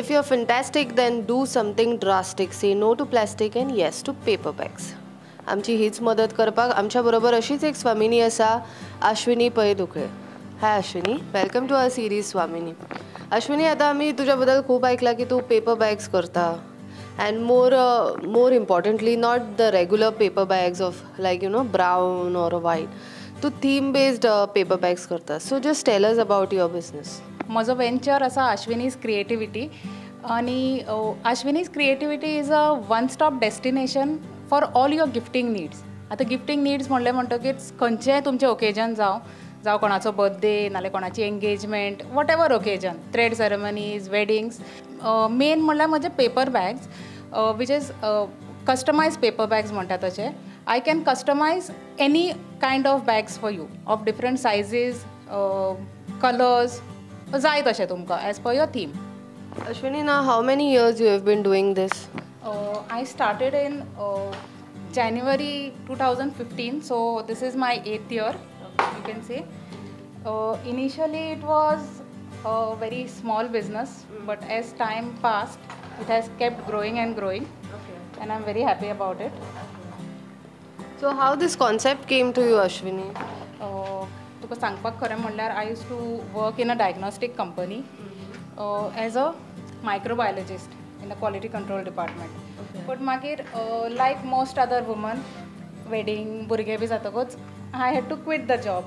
if you're fantastic, then do something drastic. Say no to plastic and yes to paper bags. आमची हीच मदत करपाक आमच्या बरोबर अशीच एक स्वामिनी आसा, Ashwini Pai Dukle. Hi Ashwini, welcome to our series Swamini. Ashwini, आता आम्ही तुझ्या बद्दल खूप ऐकला की तू पेपर बॅग्स करता, and more importantly, not the regular paper bags of like brown or white. तू theme based paper bags करता. So just tell us about your business. माझो वेंचर आसा अश्विनीज क्रिएटिविटी आणि Ashwini's creativity is a one stop destination for all your gifting needs. आता gifting needs म्हणलें म्हणटकीच खंयचेंय तुमचें ओकेजन जावं कोणाचो बर्थडे नाल्यार कोणाची engagement, whatever occasion, thread ceremonies, weddings. Main म्हणल्यार म्हजे paper bags which is customise paper bags म्हणटा तशें. I can customise any kind of bags for you of different sizes, colours, जाय तशें तुमकां as per your theme. Ashwini, now how many years you have been doing this? I started in January 2015, so this is my 8th year, you can say. Initially it was a very small business, but as time passed, it has kept growing and growing, and I'm very happy about it. So how this concept came to you, Ashwini? तुका सांगपाक खरें म्हणल्यार I used to work in a diagnostic company as a microbiologist in a quality control department. But मागीर like most other women, wedding, भुरगे बी जातकूच I had to quit the job.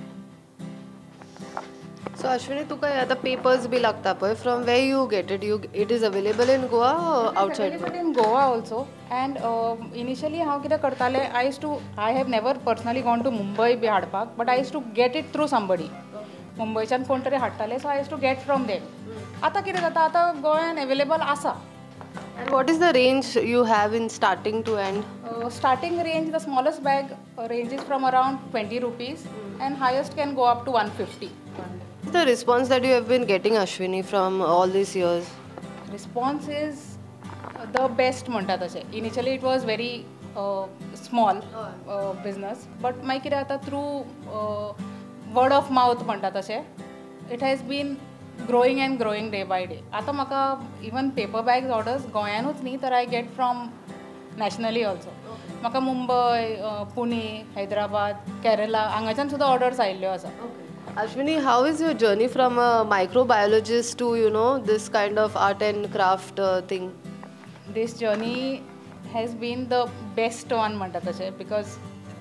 So Ashwini, तुका आता पेपर्स बी लागता पळय, from where you get it? It is available in Goa or outside? Available in Goa also. And initially हांव कितें करतालें, I have never personally gone to Mumbai बी हाडपाक, but I used to get it through somebody. मुंबयच्यान कोण तरी हाडटाले, so I used to get from them. आतां कितें जाता, आतां गोंयान अवेलेबल आसा. And what is the range you have in starting to end? Starting range, the smallest bag ranges from around 20 rupees and highest can go up to 150. The response that you have been getting, Ashwini, from all these years? Response is the best म्हणटा तशें. Initially it was very small business, but मागीर कितें जाता, through word of mouth म्हणटा तशें, it has been growing and growing day by day. आतां म्हाका even paper bags orders गोंयानूच न्ही, तर I get from nationally also. म्हाका मुंबय, पुणे, हैदराबाद, केरला हांगाच्यान सुद्दां ऑर्डर्स आयिल्ल्यो आसा. Ashwini, how is your journey from a microbiologist to this kind of art and craft thing? This journey has been the best one म्हणटा तशें, बिकॉज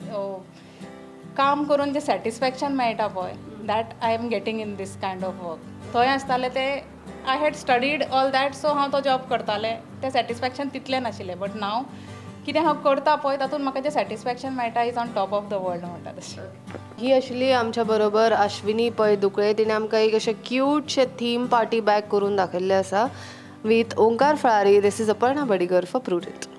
काम करून जे सॅटिस्फॅक्शन मेळटा पळय, that I am getting in this kind of work. थंय आसतालें तें I had studied all that, so हांव तो जॉब करतालें. तें सॅटिस्फॅक्शन तितलें नाशिल्लें, बट नाव कितें हांव करता पळय तातूंत म्हाका जें सॅटिस्फॅक्शन मेळटा is on top of the world म्हणटा तशें. ही आशिल्ली आमच्या बरोबर अश्विनी पै दुकळे. तिणें आमकां एक अशें क्यूटशें थीम पार्टी बॅग करून दाखयल्लें आसा विथ Omkar Phalari. This is Aparna Badigar for prudent.